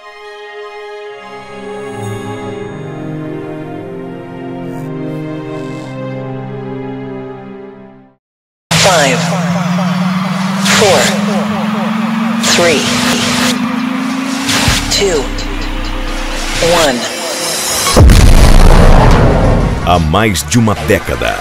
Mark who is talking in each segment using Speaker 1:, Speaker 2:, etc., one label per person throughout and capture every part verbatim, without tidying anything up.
Speaker 1: Five, four, three, two, one.
Speaker 2: Há mais de uma década,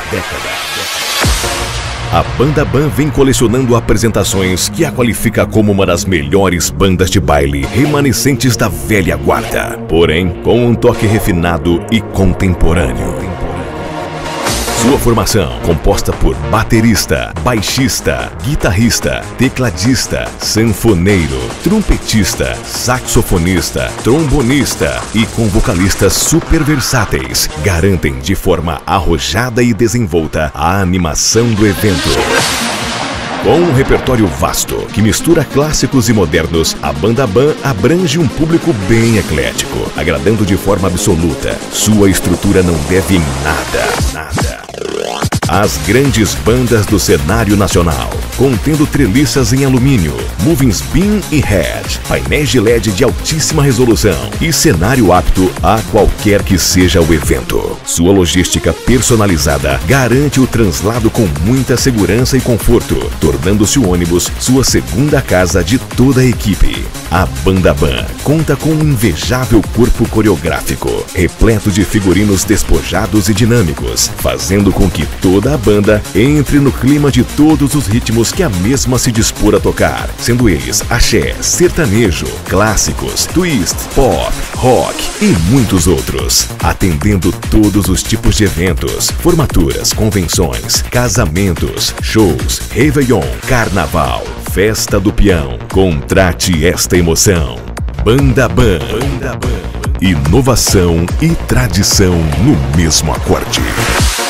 Speaker 2: a Banda Ban vem colecionando apresentações que a qualifica como uma das melhores bandas de baile remanescentes da velha guarda, porém com um toque refinado e contemporâneo. Sua formação, composta por baterista, baixista, guitarrista, tecladista, sanfoneiro, trompetista, saxofonista, trombonista e com vocalistas super versáteis, garantem de forma arrojada e desenvolta a animação do evento. Com um repertório vasto, que mistura clássicos e modernos, a Banda Ban abrange um público bem eclético, agradando de forma absoluta. Sua estrutura não deve em nada, nada. As grandes bandas do cenário nacional, contendo treliças em alumínio, movings beam e head, painéis de L E D de altíssima resolução e cenário apto a qualquer que seja o evento. Sua logística personalizada garante o translado com muita segurança e conforto, tornando-se o ônibus sua segunda casa de toda a equipe. A Banda Ban conta com um invejável corpo coreográfico, repleto de figurinos despojados e dinâmicos, fazendo com que toda a banda entre no clima de todos os ritmos que a mesma se dispor a tocar, sendo eles axé, sertanejo, clássicos, twist, pop, rock e muitos outros, atendendo todos os tipos de eventos, formaturas, convenções, casamentos, shows, réveillon, carnaval, festa do peão. Contrate esta emoção. Banda Ban. Banda Ban. Inovação e tradição no mesmo acorde.